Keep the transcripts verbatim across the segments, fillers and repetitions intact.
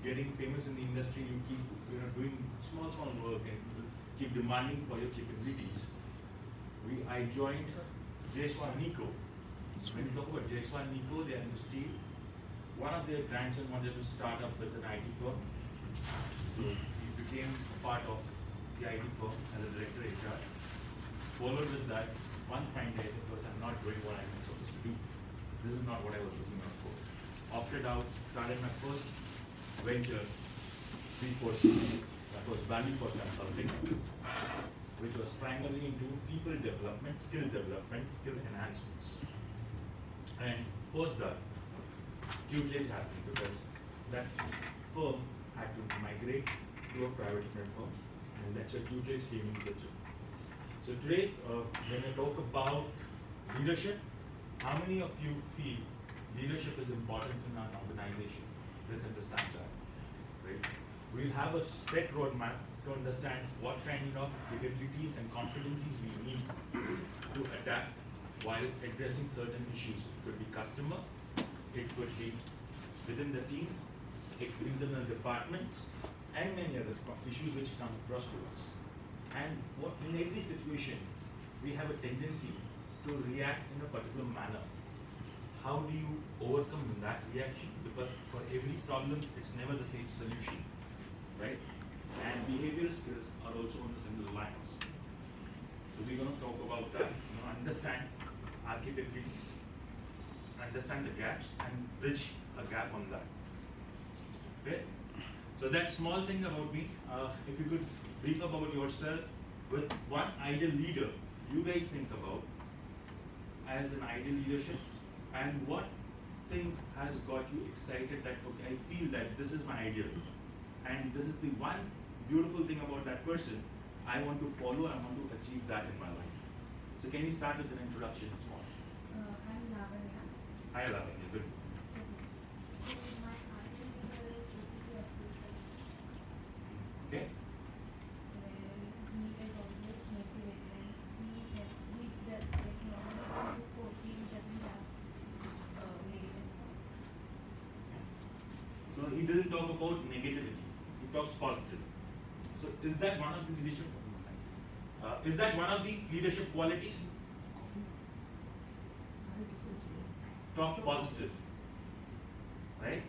getting famous in the industry, you keep you know doing small small work and keep demanding for your capabilities. We I joined Jaiswal Nico. When you talk about Jaiswal Nico, they are into steel. One of their grandsons wanted to start up with an I T firm. So he became a part of the I T firm as a director H R. Followed with that, one fine day, because I'm not doing what I'm supposed to do. This is not what I was looking out for. Opted out, started my first venture, three four C, that was Value for Consulting, which was primarily into people development, skill development, skill enhancements. And post that, tutelage happened because that firm had to migrate to a private firm, and that's where tutelage came into the picture. So today, uh, when I talk about leadership, how many of you feel leadership is important in our organization? Let's understand that, right? We'll have a set roadmap to understand what kind of capabilities and competencies we need to adapt while addressing certain issues. It could be customer, it could be within the team, internal departments, and many other issues which come across to us. And what, in every situation, we have a tendency to react in a particular manner. How do you overcome that reaction? Because for every problem, it's never the same solution, right? And behavioral skills are also on the similar lines. So we're going to talk about that, you know, understand our capabilities, understand the gaps, and bridge a gap on that. Okay? So that small thing about me, uh, if you could brief about yourself with one ideal leader you guys think about as an ideal leadership, and what thing has got you excited that, okay, I feel that this is my ideal, and this is the one beautiful thing about that person I want to follow, I want to achieve that in my life. So can you start with an introduction small? Uh, I'm Lavanya. Hi Lavanya, good. So my ideal leader is A P J Abdul Kalam. Okay. He is always motivating. He has he does like normally in his sport he doesn't have uh, negative thoughts. So he doesn't talk about negativity, he talks positive. So is that one of the leadership? Uh, is that one of the leadership qualities? Talk positive, right?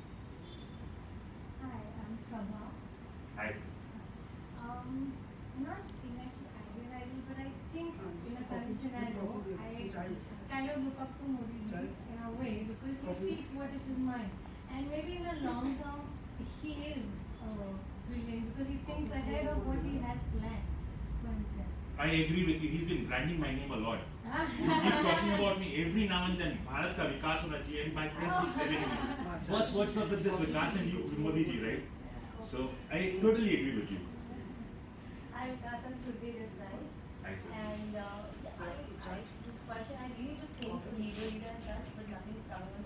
Hi, I'm Prabha. Hi. Um, not exactly ideal ideal, but I think in the current scenario, I kind of look up to Modi ji in a way because he speaks what is in mind. And maybe in the long term, he is uh, brilliant because he thinks ahead of what he has planned for himself. I agree with you. He's been branding my name a lot. He keeps talking about me every now and then. Bharat ka vikas hona chahiye, and my friends keep telling me, what's what's up with this vikas and you, Modi ji, right? So I totally agree with you. I'm Kasan Surbhi this side. Hi, sir. And uh, I, I, this question, I really need to think leader, leader and such, but nothing's coming on